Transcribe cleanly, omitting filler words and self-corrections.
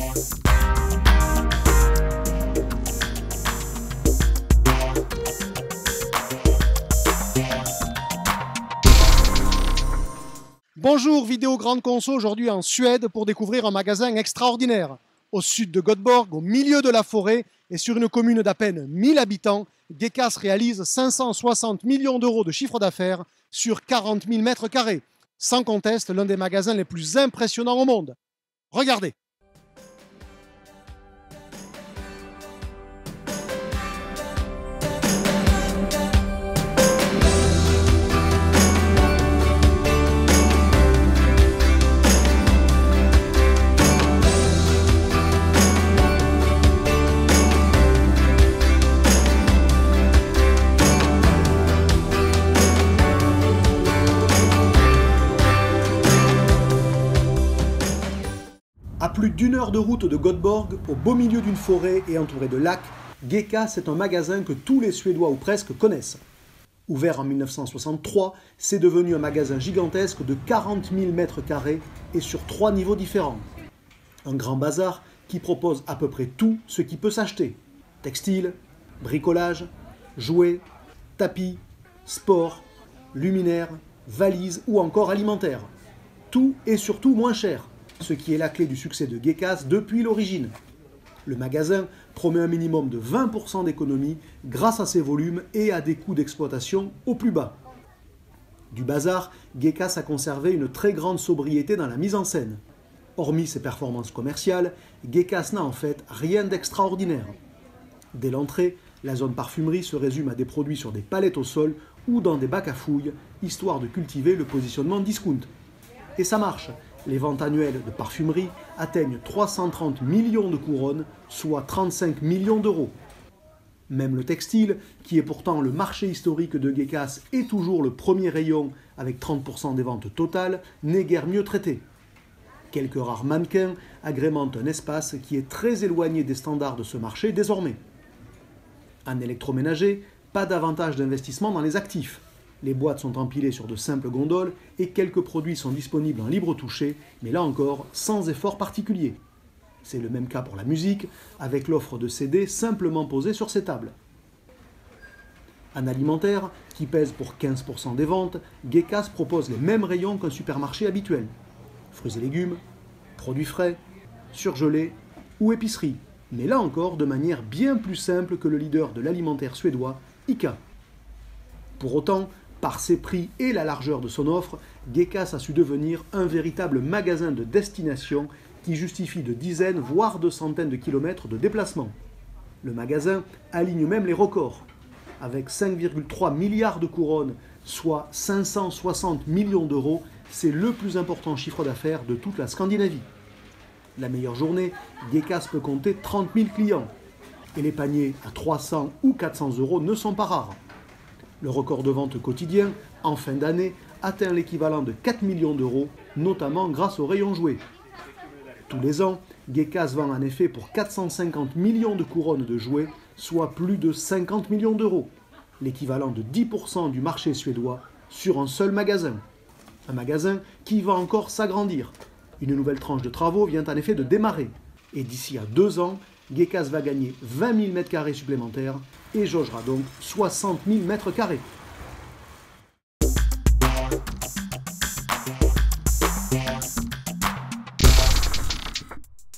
Bonjour, vidéo grande conso aujourd'hui en Suède pour découvrir un magasin extraordinaire. Au sud de Göteborg, au milieu de la forêt et sur une commune d'à peine 1000 habitants, Gekas réalise 560 millions d'euros de chiffre d'affaires sur 40 000 mètres carrés. Sans conteste, l'un des magasins les plus impressionnants au monde. Regardez. À plus d'une heure de route de Göteborg, au beau milieu d'une forêt et entouré de lacs, Gekas est un magasin que tous les Suédois ou presque connaissent. Ouvert en 1963, c'est devenu un magasin gigantesque de 40 000 mètres carrés et sur 3 niveaux différents. Un grand bazar qui propose à peu près tout ce qui peut s'acheter. Textile, bricolage, jouets, tapis, sport, luminaires, valises ou encore alimentaire. Tout et surtout moins cher. Ce qui est la clé du succès de Gekas depuis l'origine. Le magasin promet un minimum de 20% d'économie grâce à ses volumes et à des coûts d'exploitation au plus bas. Du bazar, Gekas a conservé une très grande sobriété dans la mise en scène. Hormis ses performances commerciales, Gekas n'a en fait rien d'extraordinaire. Dès l'entrée, la zone parfumerie se résume à des produits sur des palettes au sol ou dans des bacs à fouilles, histoire de cultiver le positionnement discount. Et ça marche. Les ventes annuelles de parfumerie atteignent 330 millions de couronnes, soit 35 millions d'euros. Même le textile, qui est pourtant le marché historique de Gekas et toujours le premier rayon avec 30% des ventes totales, n'est guère mieux traité. Quelques rares mannequins agrémentent un espace qui est très éloigné des standards de ce marché désormais. En électroménager, pas davantage d'investissement dans les actifs. Les boîtes sont empilées sur de simples gondoles et quelques produits sont disponibles en libre toucher, mais là encore, sans effort particulier. C'est le même cas pour la musique, avec l'offre de CD simplement posée sur ces tables. En alimentaire, qui pèse pour 15% des ventes, Gekas propose les mêmes rayons qu'un supermarché habituel. Fruits et légumes, produits frais, surgelés ou épicerie, mais là encore de manière bien plus simple que le leader de l'alimentaire suédois, ICA. Pour autant, par ses prix et la largeur de son offre, Gekas a su devenir un véritable magasin de destination qui justifie de dizaines, voire de centaines de kilomètres de déplacement. Le magasin aligne même les records. Avec 5,3 milliards de couronnes, soit 560 millions d'euros, c'est le plus important chiffre d'affaires de toute la Scandinavie. La meilleure journée, Gekas peut compter 30 000 clients. Et les paniers à 300 ou 400 euros ne sont pas rares. Le record de vente quotidien, en fin d'année, atteint l'équivalent de 4 millions d'euros, notamment grâce au rayon jouets. Tous les ans, Gekas vend en effet pour 450 millions de couronnes de jouets, soit plus de 50 millions d'euros, l'équivalent de 10% du marché suédois sur un seul magasin. Un magasin qui va encore s'agrandir. Une nouvelle tranche de travaux vient en effet de démarrer. Et d'ici à 2 ans, Gekas va gagner 20 000 m² supplémentaires et jaugera donc 60 000 m².